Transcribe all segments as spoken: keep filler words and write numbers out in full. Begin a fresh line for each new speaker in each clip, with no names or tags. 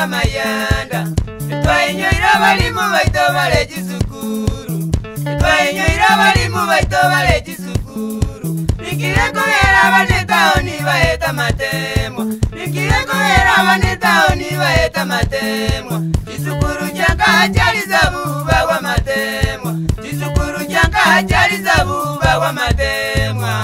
mayanda twainyoira balimu baito bale gisukuru twainyoira balimu baito bale gisukuru nikireko era baneta oni baeta matemwa nikireko era baneta oni baeta matemwa gisukuru janga chaliza buba wa matemwa gisukuru janga chaliza buba wa matemwa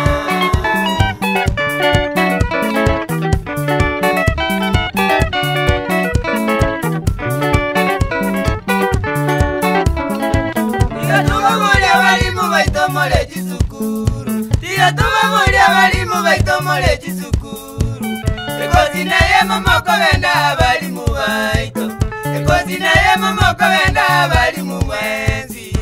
mole gisukuru Tia tuwa mole abalimu baito mole gisukuru Ekozi na ye momoko benda abalimu baito Ekozi na ye momoko benda abalimu mwenzi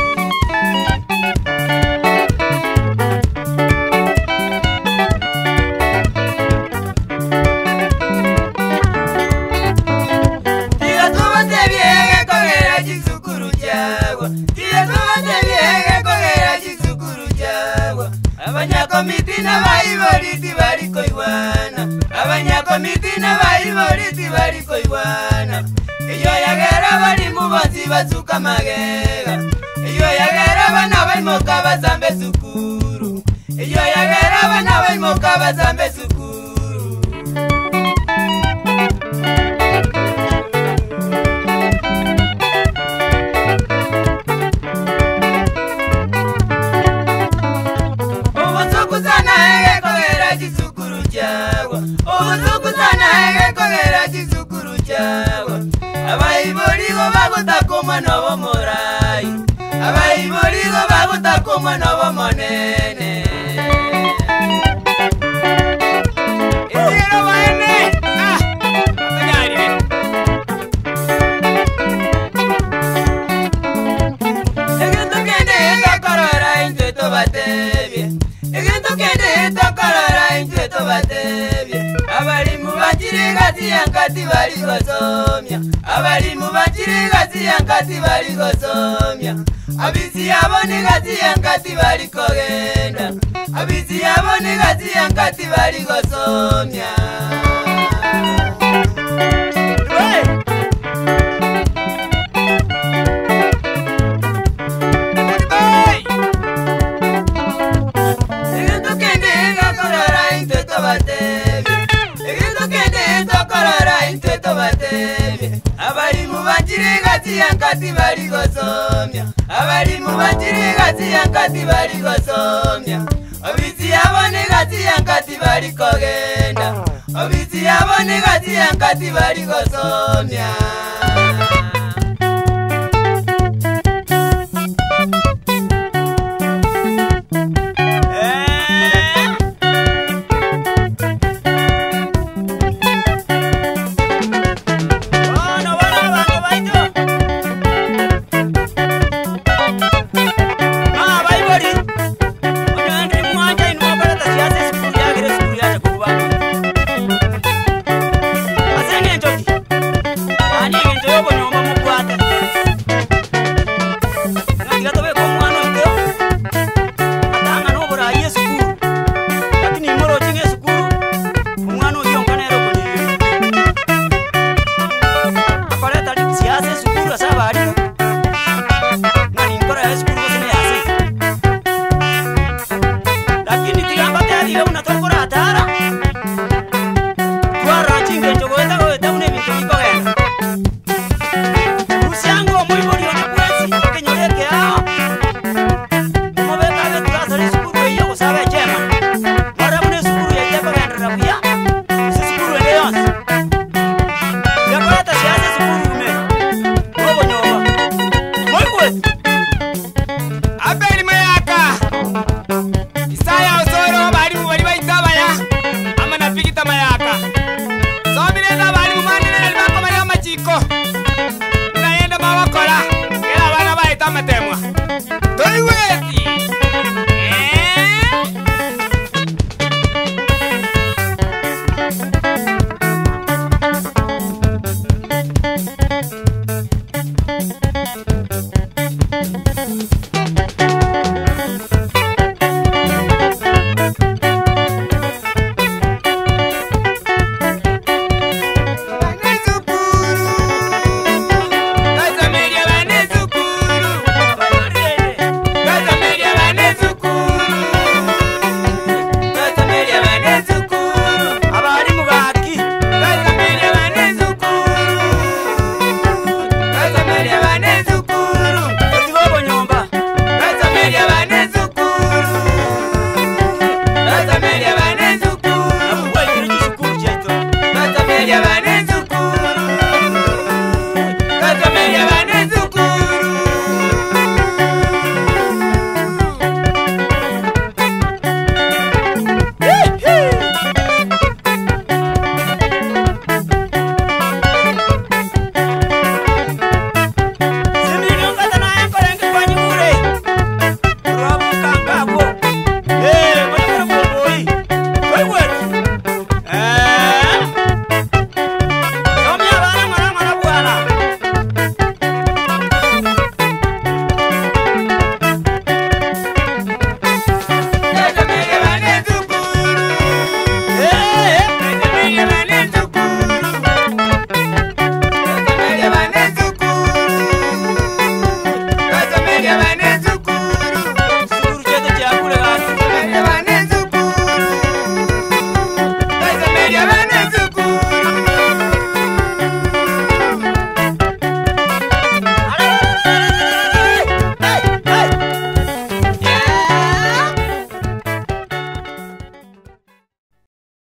Tia tuwa tebiege kogera gisukuru jagwa Tia tuwa tebiege kogera gisukuru jagwa Abanyakomiti n'abayiboliti baliko iwana Abanyakomiti n'abayiboliti baliko iwana Iyo yagera balimu bonsi bazuka magega Iyo yagera bana baimoka bazambe sukuru Iyo yagera bana baimoka bazambe sukuru Abayiboligo bagutaka omwana w'omurai Abayiboligo bagutaka omwana w'omunene Iziro bane Ah Akanyarire Egento kende tokorora intwe tobatebye Egento kende tokorora intwe tobatebye Abalimu bakirigati yankati bali gosomya Abalimu bakirigati yankati bali gosomya Abizi yabone gati yankati bali kogenda Abizi yabone gati yankati bali gosomya Egento kende gakorora intwe tobatebye Egento kende tokorora intwe tobatebye Abalimu bakirigati yankati bali gosomya Abalimu bakirigati yankati bali gosomya Obizi yabone gati yankati bali kogenda Obizi yabone gati yankati bali gosomya